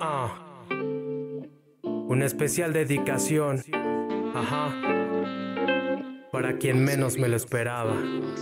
Una especial dedicación, para quien menos me lo esperaba.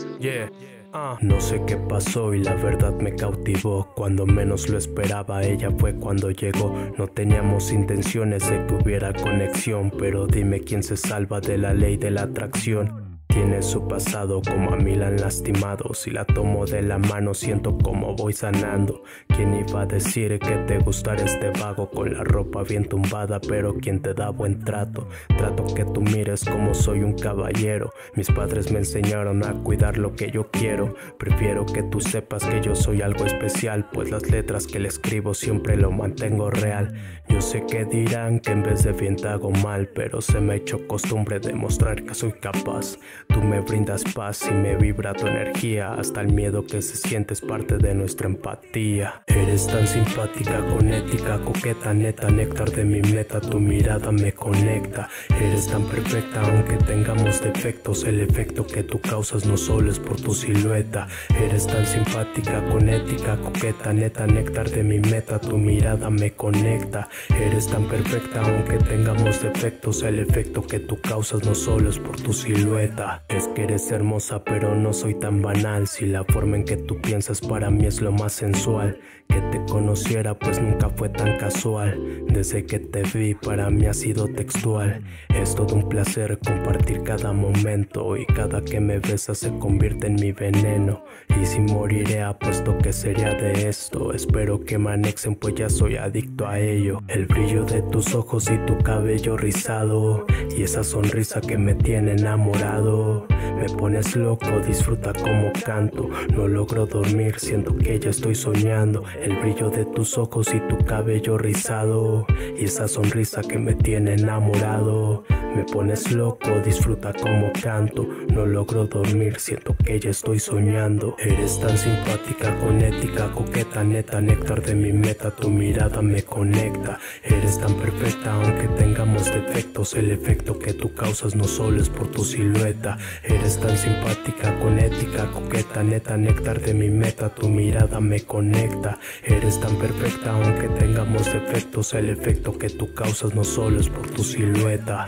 No sé qué pasó y la verdad me cautivó. Cuando menos lo esperaba, ella fue cuando llegó. No teníamos intenciones de que hubiera conexión, pero dime quién se salva de la ley de la atracción. Tiene su pasado como a mí la han lastimado. Si la tomo de la mano siento como voy sanando. ¿Quién iba a decir que te gustara este vago con la ropa bien tumbada? Pero quien te da buen trato, trato que tú mires como soy un caballero. Mis padres me enseñaron a cuidar lo que yo quiero. Prefiero que tú sepas que yo soy algo especial, pues las letras que le escribo siempre lo mantengo real. Yo sé que dirán que en vez de bien te hago mal, pero se me ha hecho costumbre demostrar que soy capaz. Tú me brindas paz y me vibra tu energía. Hasta el miedo que se siente es parte de nuestra empatía. Eres tan simpática, con ética, coqueta, neta, néctar de mi meta. Tu mirada me conecta. Eres tan perfecta aunque tengamos defectos. El efecto que tú causas no solo es por tu silueta. Eres tan simpática, con ética, coqueta, neta, néctar de mi meta. Tu mirada me conecta. Eres tan perfecta aunque tengamos defectos. El efecto que tú causas no solo es por tu silueta. Es que eres hermosa pero no soy tan banal. Si la forma en que tú piensas para mí es lo más sensual. Que te conociera pues nunca fue tan casual. Desde que te vi para mí ha sido textual. Es todo un placer compartir cada momento. Y cada que me besas se convierte en mi veneno. Y si moriré apuesto que sería de esto. Espero que me anexen pues ya soy adicto a ello. El brillo de tus ojos y tu cabello rizado. Y esa sonrisa que me tiene enamorado. Me pones loco, disfruta como canto. No logro dormir, siento que ya estoy soñando. El brillo de tus ojos y tu cabello rizado. Y esa sonrisa que me tiene enamorado. Me pones loco, disfruta como canto. No logro dormir, siento que ya estoy soñando. Eres tan simpática, con ética, coqueta, neta, néctar de mi meta. Tu mirada me conecta. Eres tan perfecta aunque tengamos defectos. El efecto que tú causas no solo es por tu silueta. Eres tan simpática, con ética, coqueta, neta, néctar de mi meta. Tu mirada me conecta. Eres tan perfecta aunque tengamos defectos. El efecto que tú causas no solo es por tu silueta.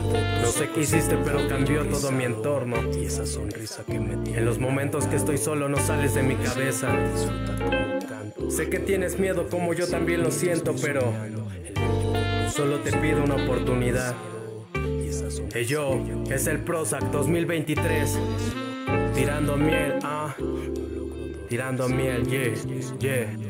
No sé qué hiciste pero cambió todo mi entorno. Y esa sonrisa que me tiene. En los momentos que estoy solo no sales de mi cabeza. Sé que tienes miedo como yo también lo siento, pero solo te pido una oportunidad. Yo, es el Prozac 2023. Tirando miel, tirando miel, yeah.